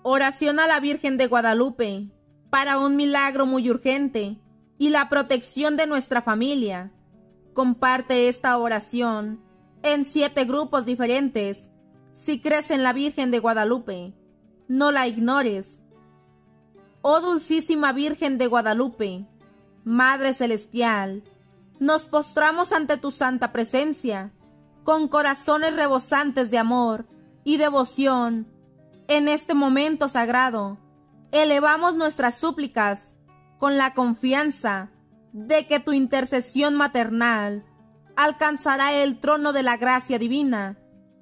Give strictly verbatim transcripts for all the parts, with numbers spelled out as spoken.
Oración a la Virgen de Guadalupe para un milagro muy urgente y la protección de nuestra familia. Comparte esta oración en siete grupos diferentes. Si crees en la Virgen de Guadalupe, no la ignores. Oh Dulcísima Virgen de Guadalupe, Madre Celestial, nos postramos ante tu santa presencia, con corazones rebosantes de amor y devoción. En este momento sagrado, elevamos nuestras súplicas con la confianza de que tu intercesión maternal alcanzará el trono de la gracia divina.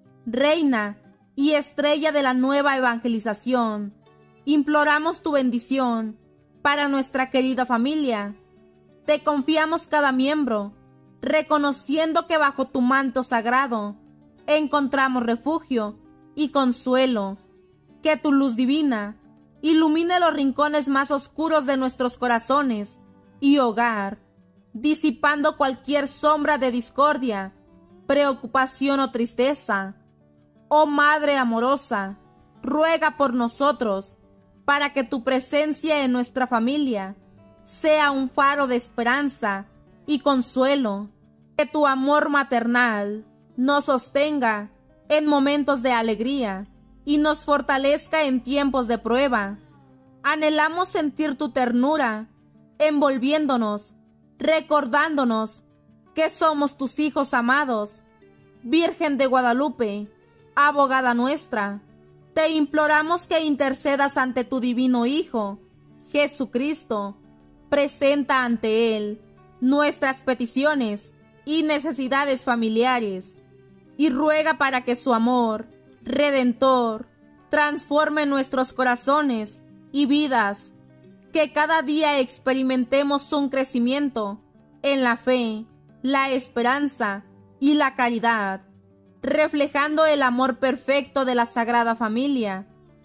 Reina y estrella de la nueva evangelización, imploramos tu bendición para nuestra querida familia. Te confiamos cada miembro, reconociendo que bajo tu manto sagrado encontramos refugio y consuelo. Que tu luz divina ilumine los rincones más oscuros de nuestros corazones y hogar, disipando cualquier sombra de discordia, preocupación o tristeza. Oh Madre amorosa, ruega por nosotros, para que tu presencia en nuestra familia sea un faro de esperanza y consuelo. Que tu amor maternal nos sostenga en momentos de alegría y nos fortalezca en tiempos de prueba. Anhelamos sentir tu ternura, envolviéndonos, recordándonos que somos tus hijos amados. Virgen de Guadalupe, abogada nuestra, te imploramos que intercedas ante tu divino Hijo, Jesucristo. Presenta ante Él nuestras peticiones y necesidades familiares, y ruega para que su amor redentor transforme nuestros corazones y vidas, que cada día experimentemos un crecimiento en la fe, la esperanza y la caridad, reflejando el amor perfecto de la Sagrada Familia.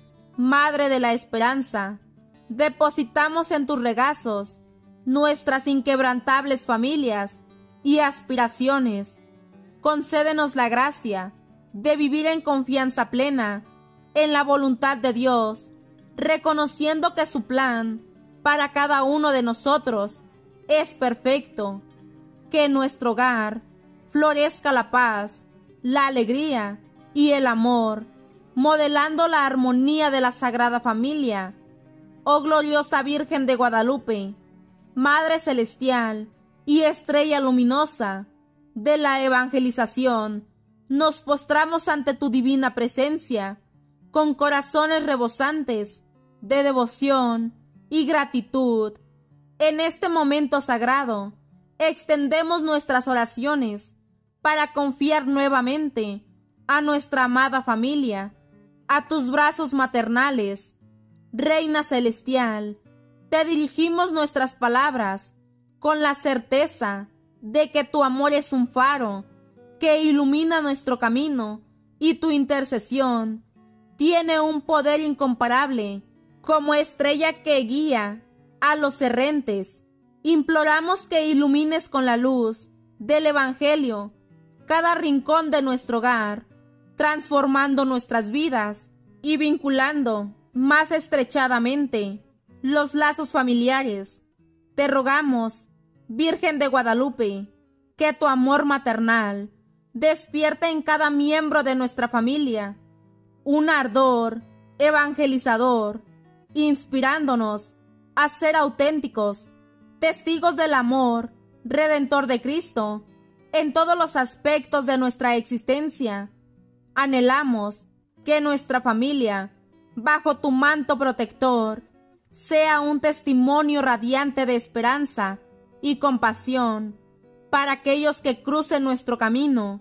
Madre de la Esperanza, depositamos en tus regazos nuestras inquebrantables familias y aspiraciones. Concédenos la gracia de vivir en confianza plena en la voluntad de Dios, reconociendo que su plan para cada uno de nosotros es perfecto. Que en nuestro hogar florezca la paz, la alegría y el amor, modelando la armonía de la Sagrada Familia. Oh gloriosa Virgen de Guadalupe, Madre Celestial y estrella luminosa de la evangelización, nos postramos ante tu divina presencia, con corazones rebosantes de devoción y gratitud. En este momento sagrado, extendemos nuestras oraciones para confiar nuevamente a nuestra amada familia, a tus brazos maternales. Reina Celestial, te dirigimos nuestras palabras con la certeza de que tu amor es un faro que ilumina nuestro camino, y tu intercesión tiene un poder incomparable como estrella que guía a los errantes. Imploramos que ilumines con la luz del Evangelio cada rincón de nuestro hogar, transformando nuestras vidas y vinculando más estrechadamente los lazos familiares. Te rogamos, Virgen de Guadalupe, que tu amor maternal despierte en cada miembro de nuestra familia un ardor evangelizador, inspirándonos a ser auténticos testigos del amor redentor de Cristo en todos los aspectos de nuestra existencia. Anhelamos que nuestra familia, bajo tu manto protector, sea un testimonio radiante de esperanza y compasión para aquellos que crucen nuestro camino.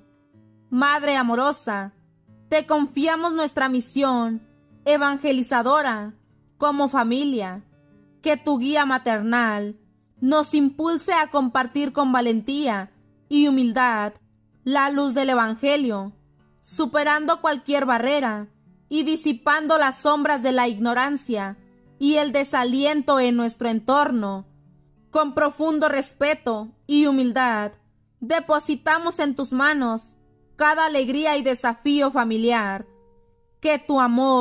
Madre amorosa, te confiamos nuestra misión evangelizadora como familia. Que tu guía maternal nos impulse a compartir con valentía y humildad la luz del Evangelio, superando cualquier barrera y disipando las sombras de la ignorancia y el desaliento en nuestro entorno. Con profundo respeto y humildad, depositamos en tus manos cada alegría y desafío familiar. Que tu amor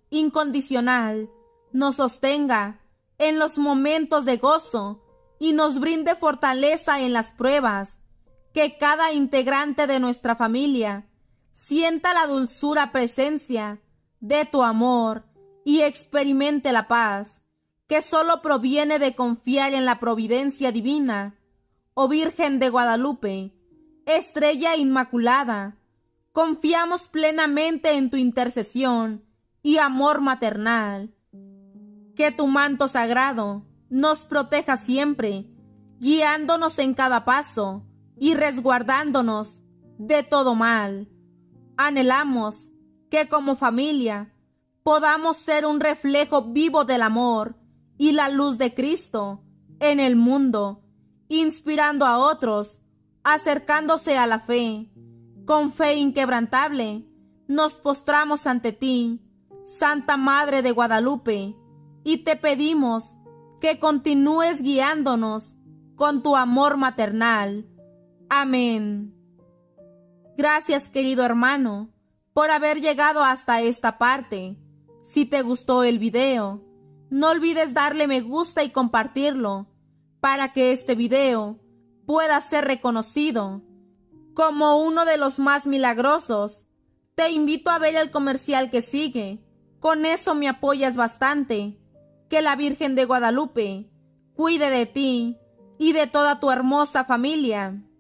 incondicional nos sostenga en los momentos de gozo y nos brinde fortaleza en las pruebas, que cada integrante de nuestra familia sienta la dulzura presencia de tu amor y experimente la paz que solo proviene de confiar en la providencia divina. Oh Virgen de Guadalupe, Estrella Inmaculada, confiamos plenamente en tu intercesión y amor maternal. Que tu manto sagrado nos proteja siempre, guiándonos en cada paso y resguardándonos de todo mal. Anhelamos que como familia podamos ser un reflejo vivo del amor y la luz de Cristo en el mundo, inspirando a otros, acercándose a la fe. Con fe inquebrantable nos postramos ante ti, Santa Madre de Guadalupe, y te pedimos que continúes guiándonos con tu amor maternal. Amén. Gracias, querido hermano, por haber llegado hasta esta parte. Si te gustó el video, no olvides darle me gusta y compartirlo para que este video pueda ser reconocido como uno de los más milagrosos. Te invito a ver el comercial que sigue. Con eso me apoyas bastante. Que la Virgen de Guadalupe cuide de ti y de toda tu hermosa familia.